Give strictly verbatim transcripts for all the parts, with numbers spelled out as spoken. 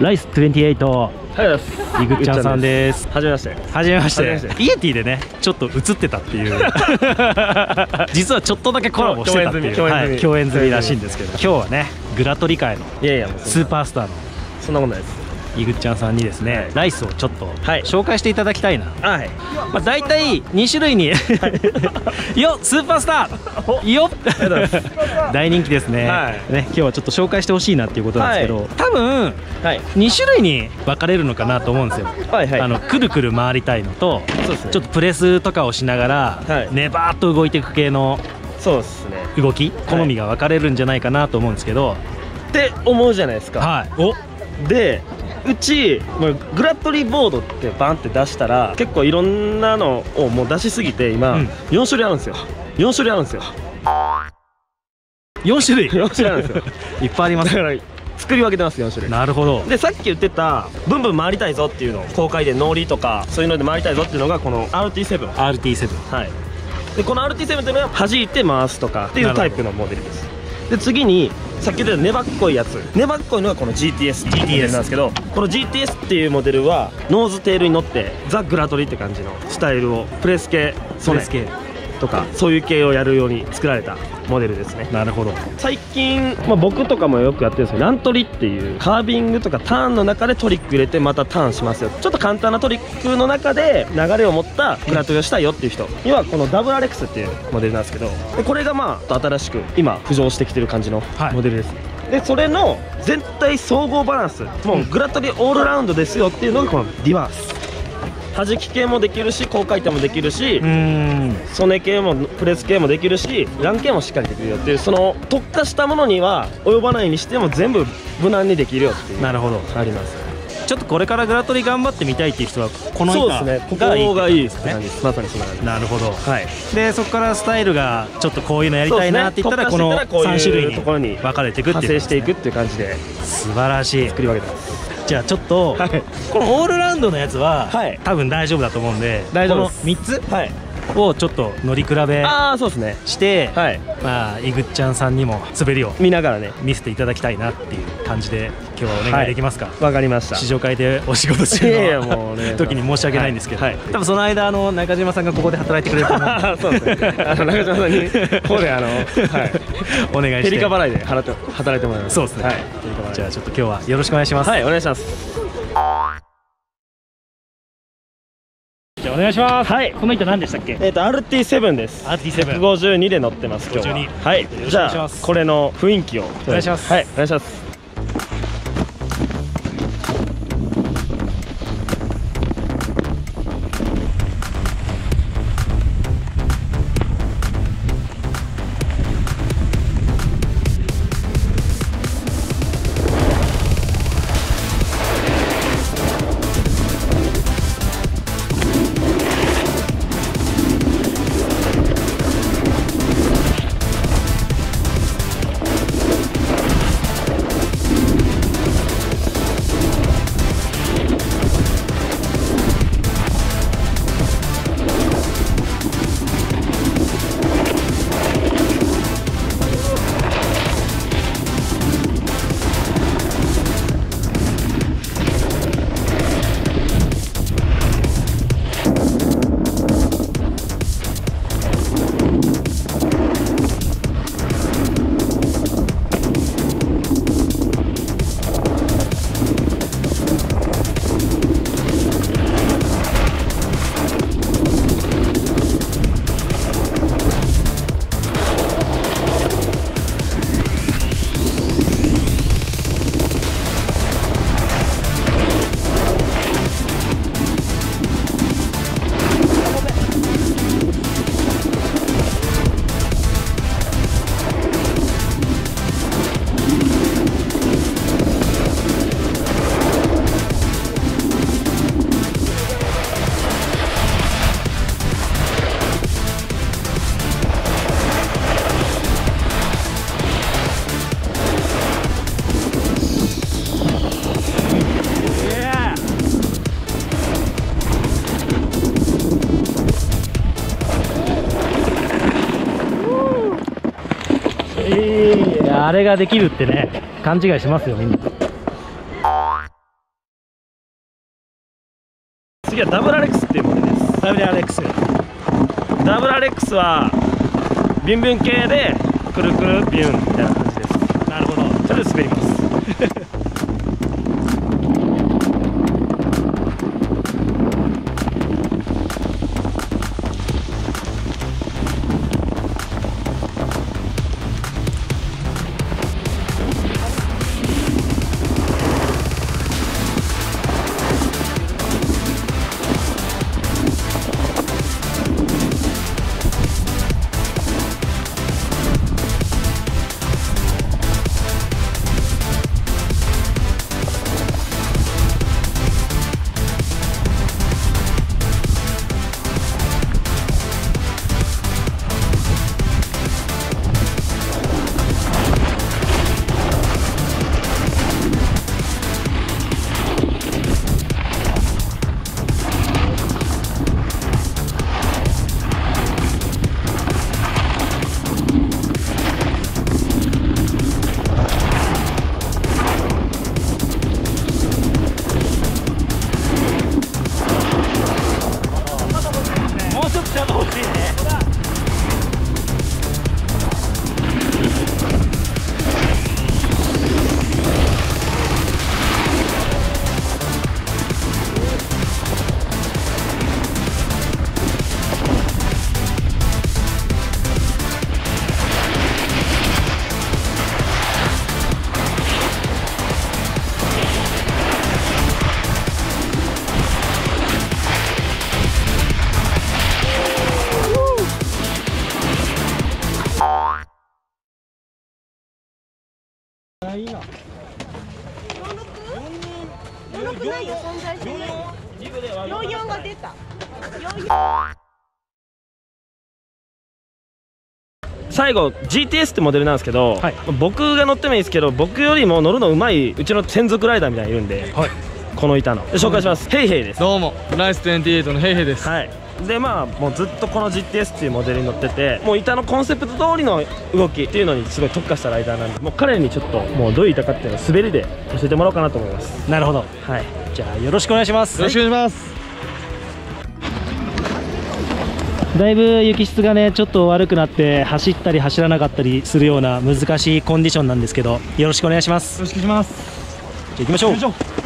ライスにじゅうはち。 はい、ですイグッチャンさんです。 はじめまして。 はじめまして。イエティでね、ちょっと映ってたっていう。実はちょっとだけコラボしてたっていう、はい、共演済みらしいんですけど、今日はね、グラトリ界のスーパースターのそんなことないです。 イグッチャンさんにですね、ライスをちょっと紹介していただきたいな。はい。まあ大体に種類によスーパースターよ大人気ですね。ね、今日はちょっと紹介してほしいなっていうことなんですけど、多分に種類に分かれるのかなと思うんですよ。あのくるくる回りたいのと、ちょっとプレスとかをしながらねばーっと動いていく系の動き、好みが分かれるんじゃないかなと思うんですけど。 って思うじゃないですか。はい。おで。うちグラトリボードってバンって出したら結構いろんなのをもう出しすぎて今よん種類あるんですよ。よん種類あるんですよ。 よん種類よん種類あるんですよ。 いっぱいあります。 だから作り分けてます。よん種類。なるほど。でさっき言ってたブンブン回りたいぞっていうの、公開でノーリーとかそういうので回りたいぞっていうのがこの アールティーセブン。 アールティーセブン。はい。 でこの アールティーセブン っていうのは弾いて回すとかっていうタイプのモデルです。で次にさっき言った粘っこいやつ、粘っこいのがこの ジーティーエス モデルなんですけど、この ジーティーエス っていうモデルはノーズテールに乗ってザ・グラトリって感じのスタイルをプレス系、ソネとかそういう系をやるように作られたモデルですね。なるほど。最近、まあ、僕とかもよくやってるんですけど、ラントリっていうカービングとかターンの中でトリック入れてまたターンしますよ、ちょっと簡単なトリックの中で流れを持ったグラトリをしたいよっていう人にはこの ダブルアールエックス っていうモデルなんですけど、でこれがまあ新しく今浮上してきてる感じのモデルですね。はい、でそれの全体総合バランス、もうグラトリオールラウンドですよっていうのがこのディバース。弾き系もできるし、高回転もできるし、ソネ系もプレス系もできるし、ラン系もしっかりできるよっていう、その特化したものには及ばないにしても全部無難にできるよっていう。なるほど、あります。ちょっとこれからグラトリ頑張ってみたいっていう人はこの板がいい。そうですね、ここがいいですね。まさにそんな感じ。なるほど。はい。でそこからスタイルがちょっとこういうのやりたいなって言ったらこのさん種類に分かれていくっていう、派生していくっていう感じで素晴らしい作り分けてます。じゃあちょっとこのオールラウンドのやつは多分大丈夫だと思うんで、このみっつをちょっと乗り比べして、まあイグッチャンさんにも滑りを見ながらね見せていただきたいなっていう感じで今日はお願いできますか。わかりました。試乗会でお仕事中の時に申し訳ないんですけど、多分その間あの中島さんがここで働いてくれると思うんで、そうですね、中島さんにここであのお願いしてヘリカ払いで働いてもらいます。そうですね。じゃあちょっと今日はよろしくお願いします。はい、お願いします。じゃあお願いします。はい、この板何でしたっけ？えっと アールティーセブン です。アールティーセブン ひゃくごじゅうにで乗ってます今日は。はい、じゃあこれの雰囲気をお願いします。はい、お願いします。あれができるってね、勘違いしますよみんな。 次はダブルアレックスっていうモデルです。 ダブルアレックス。 ダブルアレックスはビュンビュン系でくるくるビュンみたいな感じです。 なるほど。 それで滑ります。 いいな。よんろくないよ、存在してない。よんじゅうよんが出た。 最後 ジーティーエス ってモデルなんですけど、はい、僕が乗ってもいいですけど、僕よりも乗るのうまいうちの専属ライダーみたいにいるんで、はい、この板の紹介します。ヘイヘイです。 どうも、ライスにじゅうはちのヘイヘイです。 はい。でまあもうずっとこの ジーティーエス っていうモデルに乗ってて、もう板のコンセプト通りの動きっていうのにすごい特化したライダーなんで、もう彼にちょっともうどういう板かっていうのを滑りで教えてもらおうかなと思います。 なるほど。 はい。 じゃあよろしくお願いします。 よろしくお願いします。 だいぶ雪質がねちょっと悪くなって走ったり走らなかったりするような難しいコンディションなんですけど、よろしくお願いします。 よろしくお願いします。 じゃあ行きましょう。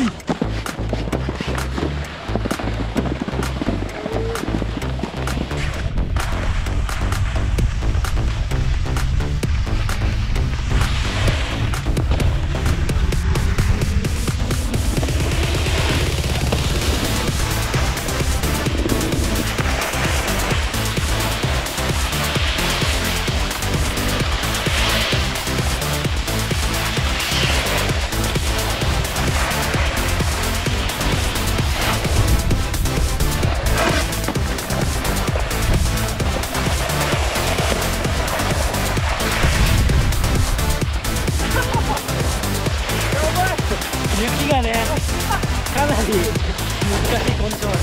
雪がねかなり難しいコンディションなんですけど、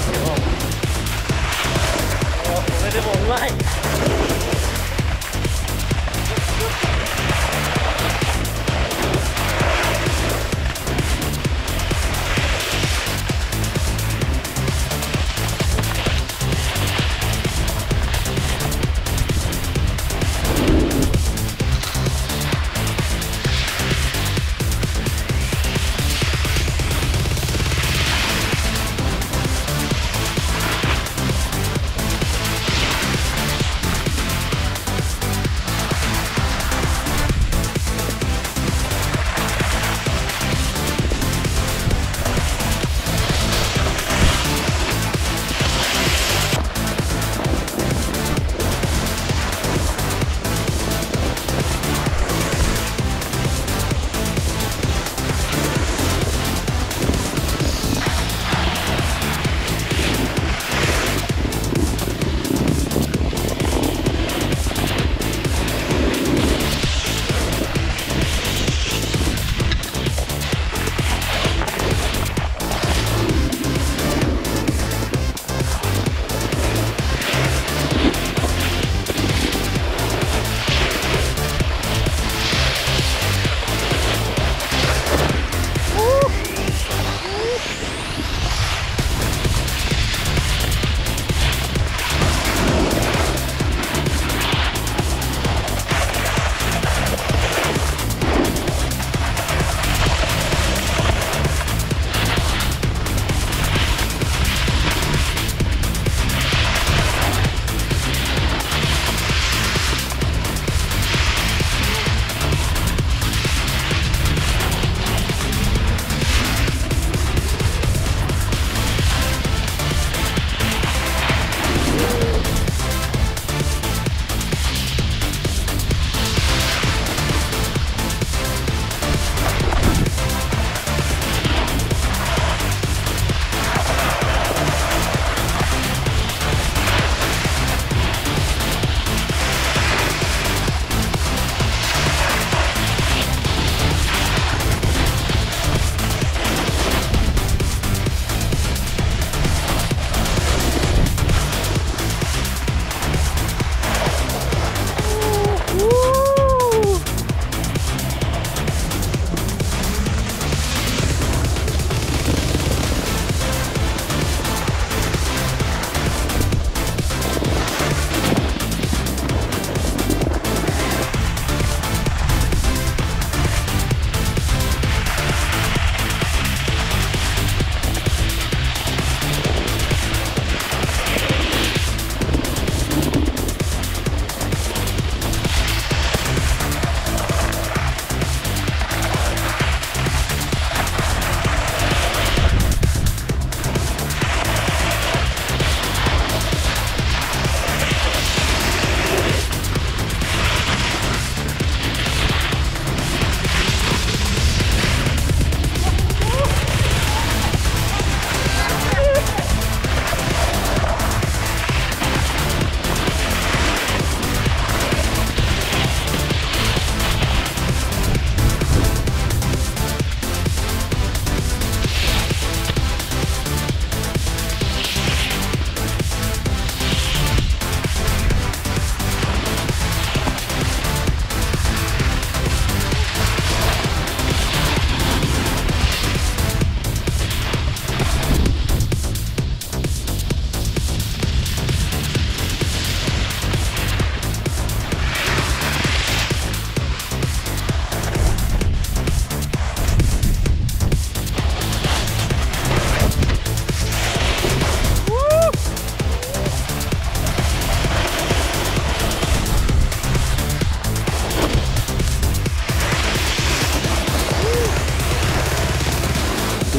これでもうまい。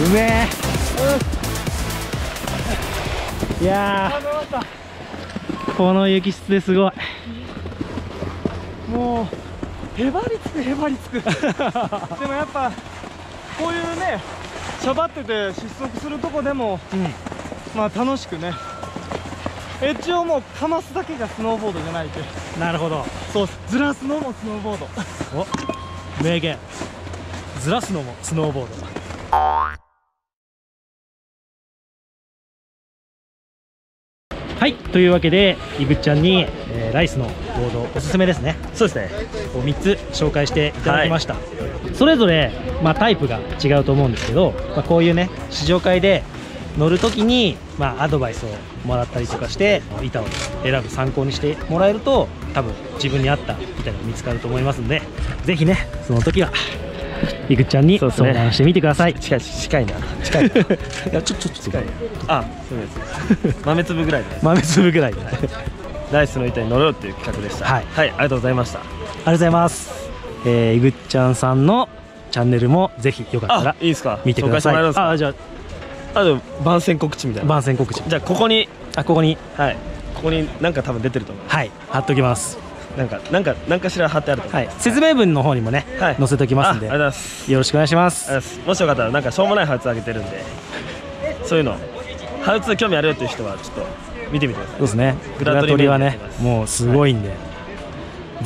うめえ。いやー、この雪質ですごい。 もうへばりつくへばりつくでもやっぱこういうねしゃばってて失速するとこでも、うん、まあ楽しくね、エッジをもうかますだけがスノーボードじゃないという。 なるほど。 そうずらすのもスノーボードお、名言。ずらすのもスノーボード。はい、というわけでいぶっちゃんに、えー、ライスのボードおすすめですね。 そうですね、 こうみっつ紹介していただきました、はい、それぞれ、まあ、タイプが違うと思うんですけど、まあ、こういうね試乗会で乗るときに、まあ、アドバイスをもらったりとかして板を選ぶ参考にしてもらえると多分自分に合った板が見つかると思いますんで、ぜひねその時はいぐっちゃんに相談してみてください。 近い近いな近いいやちょちょっと近い。 あ、そうです豆粒ぐらいで豆粒ぐらいでライスの板に乗ろうっていう企画でした。はい、はい、ありがとうございました。 ありがとうございます。えー、いぐっちゃんさんのチャンネルもぜひよかったらいいですか、 見てください。 ああ、じゃああと番宣告知みたいな。 番宣告知。 じゃあここに、 あ、ここに、 はい、ここになんか多分出てると思う。 はい、貼っときます。 なんかなんかなんかしら貼ってあると思う。はい、 説明文の方にもね、はい、載せときますんで、 ありがとうございます。 よろしくお願いします。 もしよかったらなんかしょうもないハウツ上げてるんで、そういうのハウツ興味あるよっていう人はちょっと見てみてください。 そうですね。グラトリはね、もうすごいんで、はい、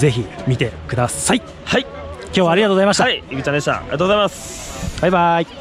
ぜひ見てください。はい。今日はありがとうございました。はい、いぐちゃんでした。ありがとうございます。バイバイ。